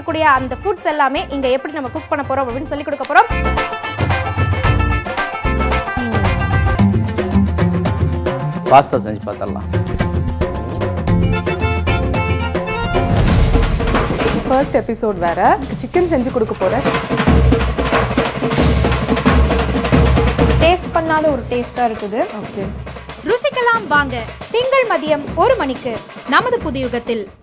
இருக்கக்கூடிய அந்த ஃபுட்ஸ் எல்லாமே இங்க எப்படி நம்ம குக் பண்ண போறோம் அப்படின்னு சொல்லி கொடுக்க போறோம். பாஸ்தா செஞ்சு பார்த்தலாம். ஃபர்ஸ்ட் எபிசோட் வேற சிக்கன் செஞ்சு கொடுக்க போறேன். டேஸ்ட் பண்ணாத ஒரு டேஸ்டா இருக்குது. ஓகே. ருசிக்கலாம் வாங்க. திங்கள் மதியம் 1 மணிக்கு நமது புதுயுகத்தில்.